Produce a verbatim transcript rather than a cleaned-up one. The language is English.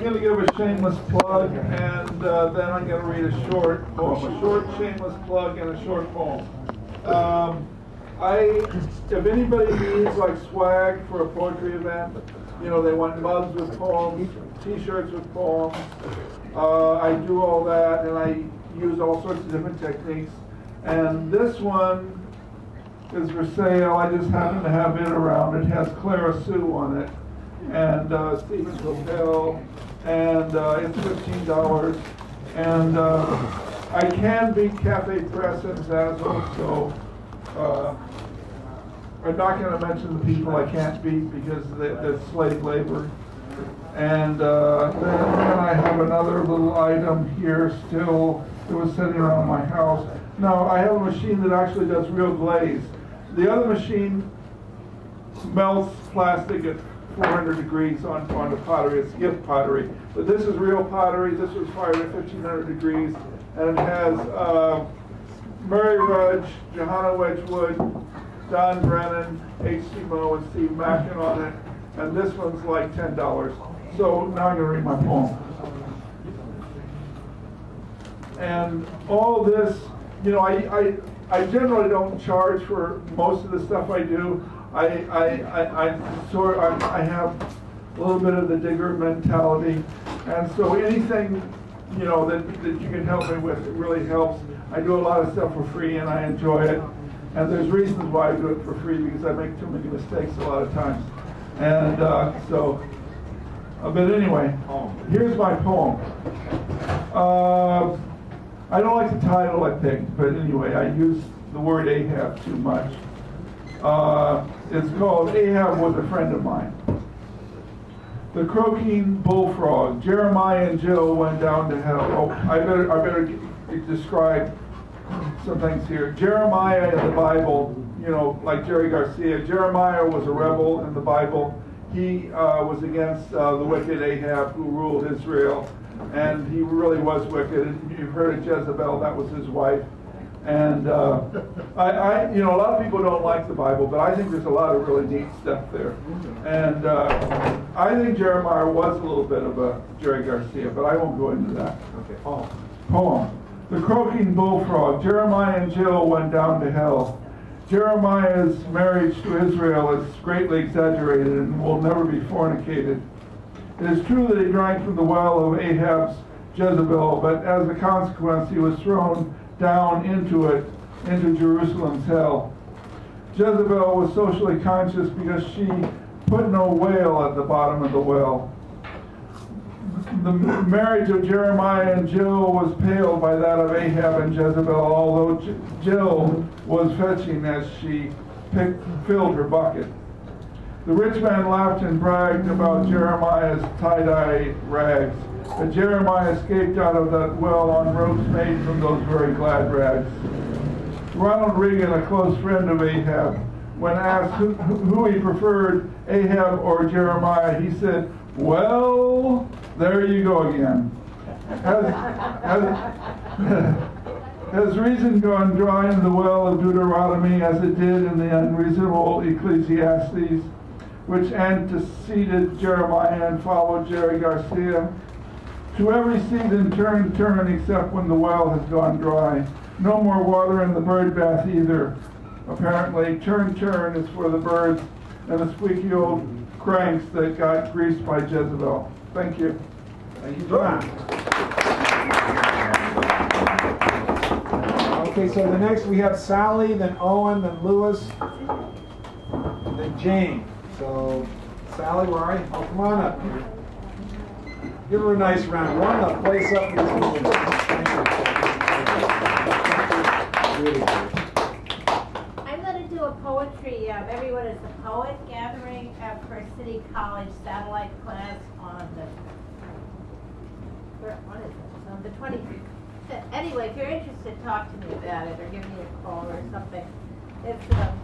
I'm going to give a shameless plug, and uh, then I'm going to read a short poem, a short shameless plug and a short poem. Um, I, if anybody needs like swag for a poetry event, you know, they want mugs with poems, T-shirts with poems. Uh, I do all that, and I use all sorts of different techniques. And this one is for sale. I just happen to have it around. It has Clara Sue on it, and uh, Stephen Coppell, and uh, it's fifteen dollars. And uh, I can beat Cafe Press and Zazzle, so uh, I'm not going to mention the people I can't beat because that's slave labor. And uh, then, then I have another little item here still that was sitting around my house. Now, I have a machine that actually does real glaze. The other machine melts plastic at four hundred degrees on, on the pottery. It's gift pottery. But this is real pottery. This was fired at fifteen hundred degrees. And it has uh, Murray Rudge, Johanna Wedgwood, Don Brennan, H C Moe, and Steve Mackin on it. And this one's like ten dollars. So now I'm going to read my poem. And all this, you know, I, I, I generally don't charge for most of the stuff I do. I, I, I, I, sort, I, I have a little bit of the digger mentality. And so anything, you know, that, that you can help me with, it really helps. I do a lot of stuff for free and I enjoy it. And there's reasons why I do it for free, because I make too many mistakes a lot of times. And uh, so, uh, but anyway, here's my poem. Uh, I don't like the title I picked, but anyway, I use the word Ahab too much. Uh, it's called Ahab Was a Friend of Mine. The croaking bullfrog. Jeremiah and Jill went down to hell. Oh, I better, I better describe some things here. Jeremiah in the Bible, you know, like Jerry Garcia, Jeremiah was a rebel in the Bible. He uh, was against uh, the wicked Ahab who ruled Israel, and he really was wicked. You've heard of Jezebel, that was his wife. And uh, I, I, you know, a lot of people don't like the Bible, but I think there's a lot of really neat stuff there. And uh, I think Jeremiah was a little bit of a Jerry Garcia, but I won't go into that. Okay. Poem. Poem. The croaking bullfrog. Jeremiah and Jill went down to hell. Jeremiah's marriage to Israel is greatly exaggerated and will never be fornicated. It is true that he drank from the well of Ahab's Jezebel, but as a consequence he was thrown down into it, into Jerusalem's hell. Jezebel was socially conscious because she put no whale at the bottom of the well. The marriage of Jeremiah and Jill was paled by that of Ahab and Jezebel, although J Jill was fetching as she picked, filled her bucket. The rich man laughed and bragged about Jeremiah's tie-dye rags, but Jeremiah escaped out of that well on ropes made from those very glad rags. Ronald Reagan, a close friend of Ahab, when asked who, who he preferred, Ahab or Jeremiah, he said, "Well, there you go again. Has, has, has reason gone dry in the well of Deuteronomy as it did in the unreasonable Ecclesiastes, which anteceded Jeremiah and followed Jerry Garcia? To every season turn, turn, except when the well has gone dry. No more water in the bird bath either. Apparently, turn, turn is for the birds and the squeaky old cranks that got greased by Jezebel." Thank you. Thank you, John. Okay, so the next we have Sally, then Owen, then Lewis, and then Jane. So, Sally, where are you? Oh, come on up here. Give her a nice round. Warm the place up. Really good. I'm going to do a poetry. Uh, everyone is a poet gathering uh, for City College satellite class on the. Where, what is it? On the twenty-fifth. Anyway, if you're interested, talk to me about it or give me a call or something. It's uh,